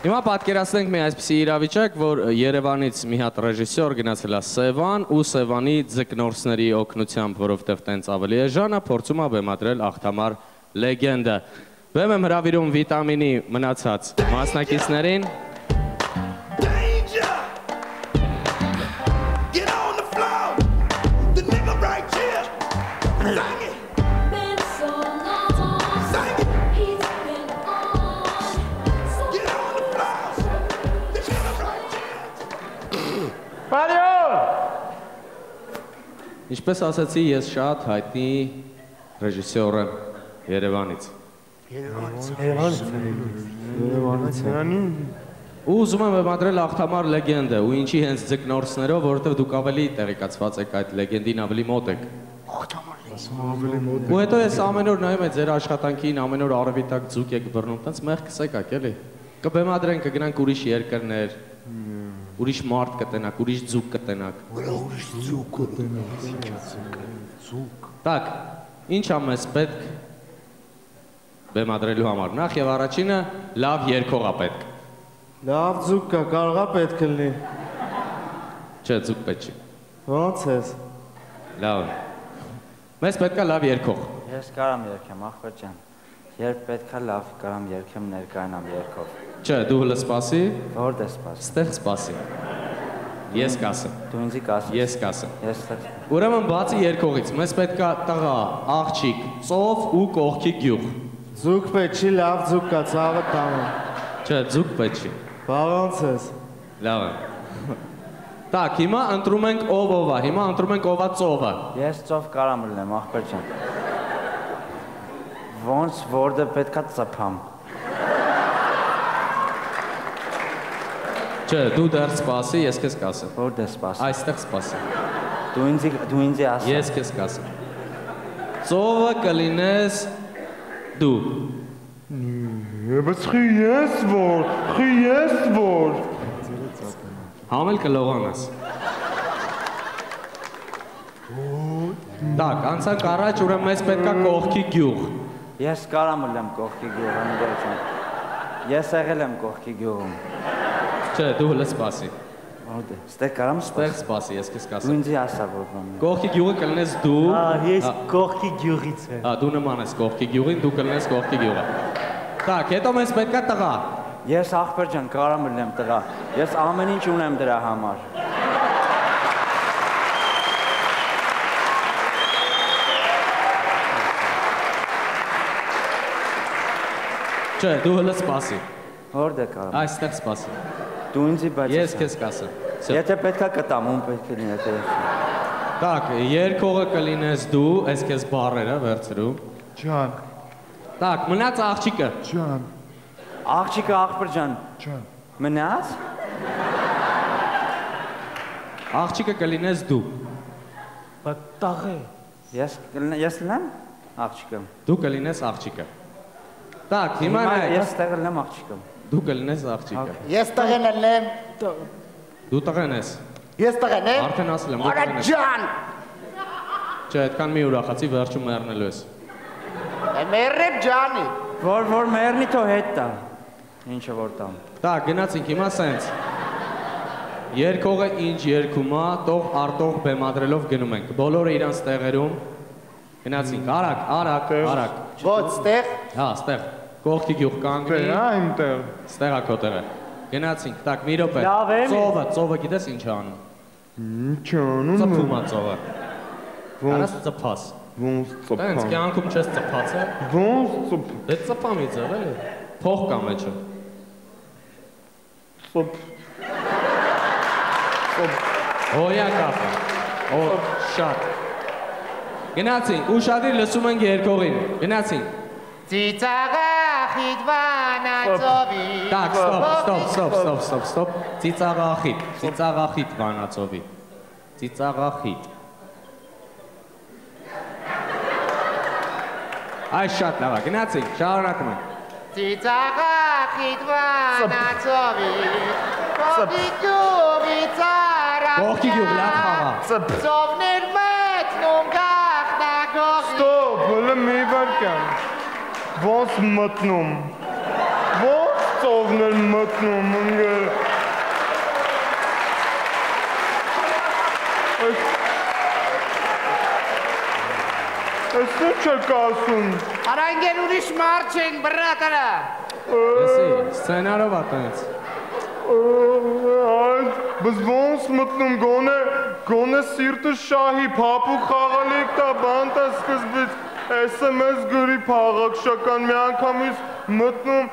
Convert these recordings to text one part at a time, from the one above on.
Հիմա պատկերացնենք մի այսպիսի իրավիճակ, որ Երևանից մի հատ ռեժիսոր գնացել է Սևան ու Սևանի ձկնորսների օգնությամբ, որովհետև տենց ավելի էժան է, փորձում է բեմադրել աղթամար լեգենդը։ Բեմ եմ հրավիրում վիտամինի մնացած մասնակիցներին։ Ինչպես ասացի, ես շատ հայտնի ռեժիսոր եմ Երևանից։ Ու ուզում եմ բեմադրել աղթամար լեգենդը, ու ինչի հենց ձկնորսներով, որովհետև դուք ավելի տեղեկացված եք այդ լեգենդին, ավելի մոտ եք։ Ու հետո ես ամեն օր նայում եմ ձեր աշխատանքին, ամեն օր արևի տակ ձուկ եք բռնում, տենց մեղքս եկաք, էլի։ Կբեմադրենք, կգնանք ուրիշ երկրներ, ուրիշ մարդ կտենակ, ուրիշ ձուկ կտենակ։ Ուրիշ ձուկ կտենակ։ Так, ինչ ա մեզ պետք բեմադրելու համար։ Նախ եւ առաջինը լավ երգող ա պետք։ Լավ ձուկ կա, կարող ա պետք լինի։ Չէ, ձուկ պետք չի։ Ոնց ես։ Լավ։ Մեզ պետք է լավ երգող։ Ես կարամ երգեմ, ախպեր ջան։ Երբ պետք է լավ կարամ երգեմ, ներկայանամ երգով։ Չէ, դու հլը սպասի։ Որտե սպասի։ Ստեղ սպասի։ Ես կասեմ։ Դու ինձի կասես։ Ես կասեմ։ Ես Ուրեմն բացի երգողից, մեզ պետք է տղա, աղջիկ, ծով ու կողքի գյուղ։ Ձուկ պետք չի, լավ ձուկ կա, ցավը տանը։ Չէ, ձուկ պետք չի։ Բա ոնց ես։ Լավ է։ Так, հիմա ընտրում ենք ով ա, հիմա ընտրում ենք ով ա ծովը։ Ես ծով կարամ լինեմ, ախպեր ջան։ Ոնց որտե պետք է ծփամ։ Չէ, դու դեռ սպասի, ես քեզ կասեմ։ Որտե սպասի։ Այստեղ սպասի։ Դու ինձի ասա։ Ես քեզ կասեմ։ Ծովը կլինես դու։ Բայց խի ես որ։ Համել կլողանաս։ Так, անցանք առաջ, ուրեմն մեզ պետք է կողքի գյուղ։ Ես կարամ լինեմ կողքի գյուղում, ջան։ Ես եղել եմ կողքի գյուղում։ Չէ, դու հլը սպասի։ Որտե։ Ստեղ կարամ Ստեղ սպասի, ես քեզ Դու կասեմ։ ինձի ասա որ բան։ Կողքի գյուղը կլինես դու։ Ես կողքի գյուղից եմ։ Դու նման ես կողքի գյուղին, դու կլինես կողքի գյուղը։ Так, հետո մեզ պետք է տղա։ Ես ախպեր ջան կարամ լինեմ տղա։ Ես ամեն ինչ ունեմ դրա համար։ Չէ, դու հլը սպասի։ Որտե կարամ։ Այստեղ սպասի։ Դու ինձի բայց Ես քեզ կասեմ։ Եթե պետքա կտամ, ում պետք է լինի, եթե Так, երգողը կլինես դու, այս քեզ բառերը վերցրու։ Ջան։ Так, մնաց աղջիկը։ Ջան։ Աղջիկը ախպեր ջան։ Ջան։ Մնաց։ Աղջիկը կլինես դու։ Բայց տաղե։ Ես լինեմ աղջիկը։ Դու կլինես աղջիկը։ Так, հիմա ես ստեղ լինեմ աղջիկը։ Դու կլինես աղջիկը։ Ես տղեն եմ։ Դու տղեն ես։ Ես տղեն եմ։ Արդեն ասել եմ, դու Արա տղեն ես։ ջան։ Չէ, այդքան մի ուրախացի, վերջում մեռնելու ես։ Մերրებ ջանի։ Որ մեռնի թո հետ տա։ Ինչը որ տամ։ Так, գնացինք հիմա սենց։ Երգողը ինչ երգում է, տող արտող բեմադրելով գնում ենք։ Բոլորը իրանց տեղերում։ Գնացինք, արագ։ Ոչ, ստեղ։ Հա, ստեղ։ Կողքի գյուղ կանգնի։ Այնտեղ։ Ստեղ է քո տեղը։ Գնացինք, так, մի րոպե։ Լավ եմ։ Ծովը գիտես ինչ է անում։ Ինչ անում։ Ծփում է ծովը։ Արաս ծփաս։ Ոնց Տենց ծփամ։ կյանքում չես ծփած է։ Ոնց ծփ։ Դե ծփամի ձև էլի։ Փող կա մեջը։ Ծփ։ Հոյա կապը։ Օ, շատ։ Գնացինք, ուշադիր լսում ենք երգողին։ Գնացինք։ Ծիծաղա խիդվանացովի։ Так, ստոպ։ Ծիծաղախիտ վանացովի։ Ծիծաղախիտ։ Այս շատ լավ է, գնացինք, շարունակում ենք։ Ծիծաղա խիդվանացովի։ Կողքի գյուղի ծառա։ Կողքի գյուղ լավ խաղա։ Ծովներ մտնում գաղտնագողի։ Ստոպ, հələ մի վարքան։ Ոնց մտնում։ Ոնց ծովներ մտնում ընկեր։ Այս ինչ եք ասում։ Արա ինգեր ուրիշ մարդ չենք, բրատարա։ Լսի, սցենարով ատենց։ Բայց ոնց մտնում գոնե սիրտը շահի փափուկ խաղալիք տա բանտա սկզբից SMS գրի փաղաքշական մի անգամից մտնում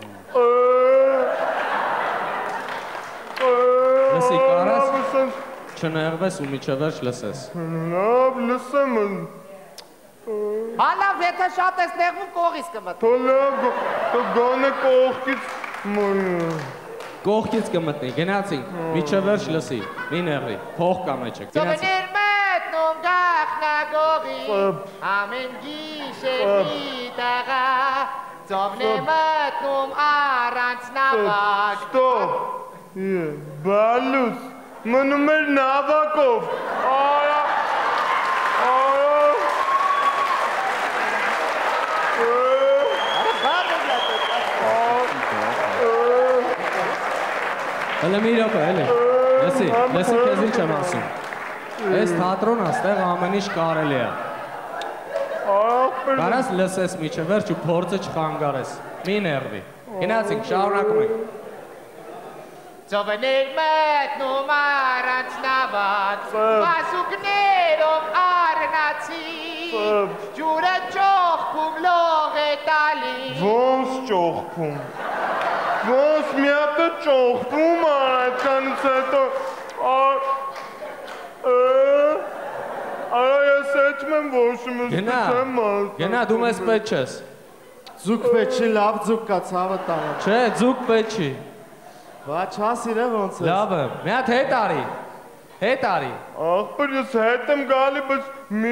Լսի, կարաս չներվես ու միջևերջ լսես։ Լավ, լսեմ։ Հալավ, եթե շատ ես նեղվում կողիս կմտ։ Թոլավ, գոնե կողքից Կողքից կմտնի, գնացինք, միջևերջ լսի, մի նեղվի, փող կա մեջը, գնացինք։ Ծովներ մտնում գախնագողի, ամեն գիշերի տղա, ծովներ մտնում առանց նավակ։ Ստոպ, բալուս, մնում էր նավակով, արա, Հələ մի րոպե, էլի, լսի քեզ ինչ եմ ասում, ես թատրոն աստեղ ամեն ինչ կարելի է, կարաս լսես միջևերջ ու փորձը չխանգարես, մի ներվի, գնացինք, շարունակում ենք։ Ծովներ մտնում առանց նավակ, մասուկներով առնացի, ջուրը ճոխքում լող է տալի։ Ոնց ճոխքում, ոնց մի հատ է ճոխվում այդքանից հետո, արա ես էջմ եմ ոչմ ուսպիտ Գնա, դու մեզ պետ չես։ Ձուկ պետ չի, լավ ձուկ կա ցավը տանը։ Չէ, ձուկ պետ չի։ Բա չասիր է ոնց ես։ Լավ է, մի հատ հետ արի։ Աղբեր ես հետ եմ գալի, բայց մի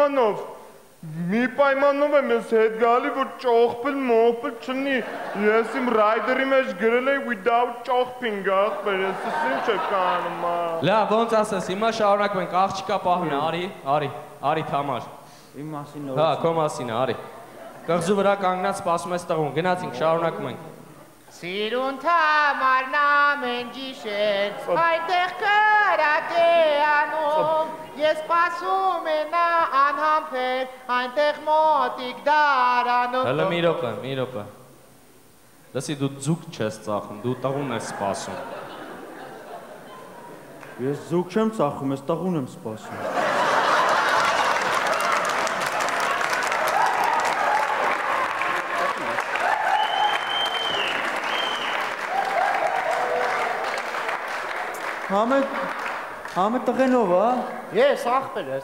պայմանով եմ ես հետ գալի, որ ճոխպել մոխպել չնի, ես իմ ռայդերի մեջ գրել էի without ճոխպինգ, աղբեր, ես ինչ է կանում, Լավ, ոնց ասես, հիմա շարունակում ենք, աղջիկա պահում է, արի թամար։ Իմ մասին Հա, քո մասին է, արի։ Կղզու վրա կանգնած սպասում ես տղուն, գնացինք, շարունակում ենք։ Սիրուն թամարն ամեն գիշեր, այնտեղ կրակ է անում, ես սպասում է նա անհամբեր, այնտեղ մոտիկ դարանում։ Հələ մի րոպե։ Լսի, դու ձուկ չես ծախում, դու տղուն ես սպասում։ Ես ձուկ չեմ ծախում, ես տղուն եմ սպասում։ Համը տղենով, հա? Ես, աղբեր ես։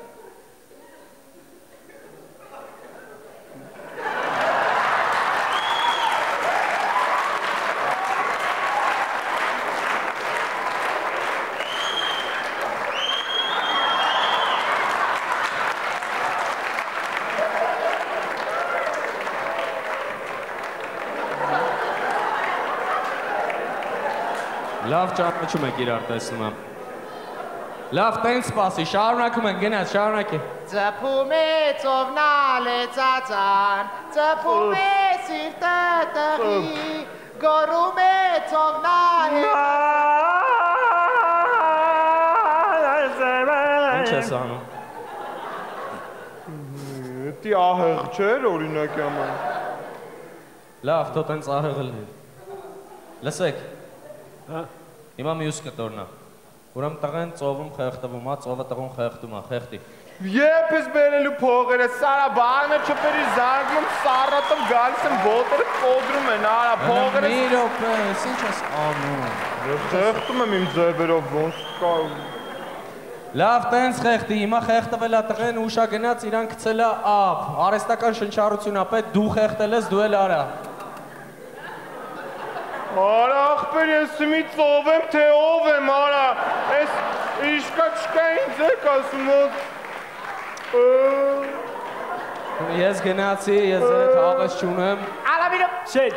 Լավ ճանաչում եք իրար տեսնում եմ։ Լավ, տենց սպասի, շարունակում ենք, գնաց, շարունակի։ Ծփում է ծովնալ է ծածան, ծփում է սիրտը տղի, գորում է ծովնալ է Ինչ ես անում։ Էդի ահեղ չէր օրինակ աման։ Լավ, թո տենց ահեղել է։ Լսեք։ Հիմա մյուս կտորնա։ Ուրեմ տղեն ծովում խեղտվում, ծովը տղուն խեղտում, խեղտի։ Եբ ես բերելու փողերը, սարա բանը չպերի զարգում, սարատում գալիս եմ ոտերը կոդրում են, արա փողերը։ Մի րոպե, ինչ ես անում։ Խեղտում եմ իմ ձևերով, ոնց կա։ Լավ, տենց խեղտի, հիմա խեղտվել է տղեն ուշա գնաց իրան գցել է ապ, արեստական շնչառություն ապետ, դու խեղտել ես, դու էլ արա։ Արա աղբեր ես մի ծով եմ, թե ով եմ, արա, ես իշկա չկա ինձ եք ասում ոտ։ Ես գնացի, ես ձեզ հավես չունեմ։ Արա մի Չէ,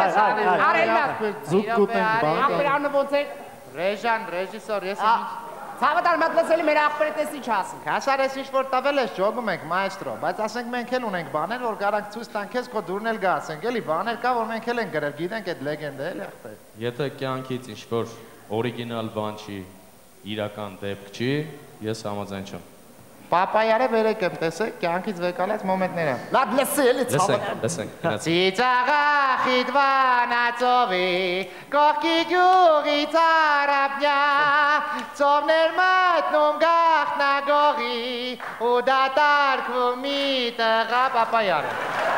Զուկ կուտենք բան։ աղբեր անը ոնց է։ Ռեժան, ռեժիսոր, ես ինչ։ Ցավոթալ մատ լսելի մեր աղբերը տես ինչ ասենք։ Հաշար ես ինչ որ տավել ես ջոգում ենք մայստրո, բայց ասենք մենք էլ ունենք բաներ, որ կարանք ցույց տանք քեզ քո դուրն էլ գա, ասենք էլի բաներ կա, որ մենք էլ ենք գրել, գիտենք այդ լեգենդը էլի ախպեր։ Եթե կյանքից ինչ որ օրիգինալ բան չի, իրական դեպք չի, ես համաձայն չեմ։ Պապայարը վերեք եմ տեսեք, կյանքից վեկալած մոմենտները։ Լավ լսի էլի ցավոթալ։ Լսենք։ Ծիծաղա խիդվանացովի, կողքի գյուղից արաբնյա, ծովներ մտնում գախնագողի, ու դատարկվում մի տղա պապայարը։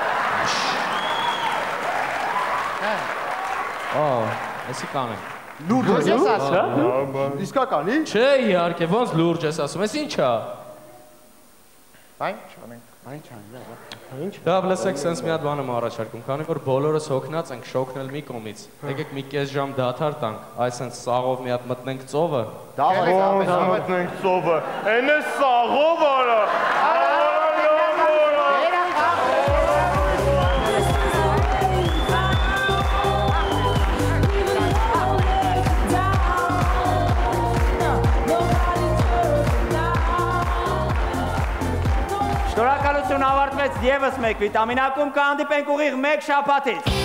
Էսի կանենք։ Լուրջ ես ասում։ Իսկականի։ Չէ, իհարկե, ոնց լուրջ ես ասում, ես ի՞նչ է։ Այն չանենք։ Լավ, լսեք, սենց մի հատ բան եմ առաջարկում, քանի որ բոլորս հոգնած ենք, շոկնել մի կողմից։ Եկեք մի կես ժամ դադար տանք, այս սենց սաղով մի հատ մտնենք ծովը։ Ոնց մտնենք ծովը։ Էն է սաղով արա։ Շնորհակալություն ավարտվեց եւս մեկ վիտամինակում կհանդիպենք ուղիղ մեկ շաբաթից։